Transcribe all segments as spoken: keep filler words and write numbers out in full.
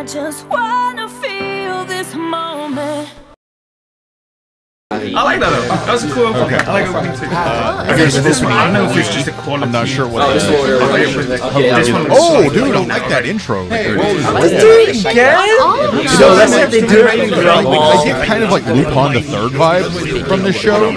just wanna feel this moment. I like that though. That was a cool opening. Okay. I like opening too. Uh, okay, so this one, I don't know if it's just a quality. I'm not sure what oh, this is. Oh, dude, I like that intro. Let's do it again? You know, that's what they do. I get kind of like Lupin the Third vibes from this show.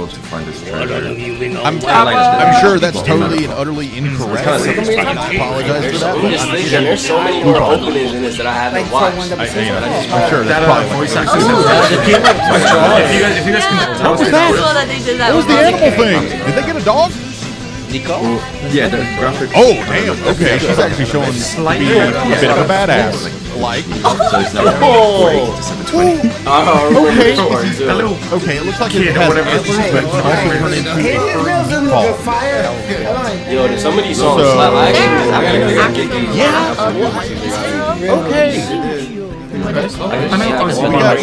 I'm, I'm sure that's totally and utterly incorrect. I apologize for that. I'm just thinking, there's so many more openings in this that I haven't watched. I, you know, I'm sure that's probably voice acting. If you guys, if you guys can tell us what was the animal thing? Did they get a dog? Nico? Yeah, the graphic. Oh, damn. Okay, she's actually showing to be a bit of a badass. Like. Oh. Okay. Okay, it looks like it has antlers, but it can also turn into a furry. Yo, some of these songs slap. I actually get these. Yeah. Okay. I know. We got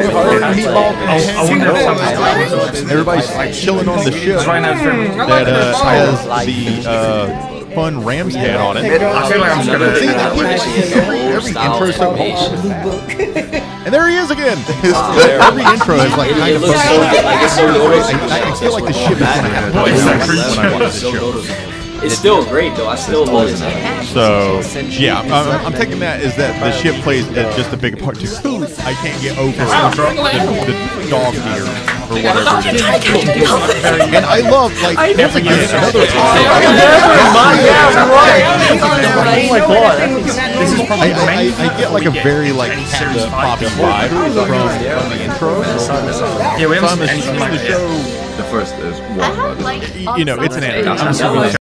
meatball. Everybody's like chilling on the ship that uh, has the uh, fun ram's head on it. I feel like I'm just gonna see every intro so and there he is again. His, every intro is like kind of. I, I feel like the ship is gonna have voice when I watch this show. It's still great though. I still love it. So yeah, I'm, I'm taking that as that the ship plays uh, just a big part too. I can't get over the, the dog ear or whatever it is. And I love like once again another. Oh my god! This is probably the main. I get like a very like Panda poppy vibe from from the intro. Yeah, we haven't seen anything like that. The show. The first is one. I have like You know, it's an anime.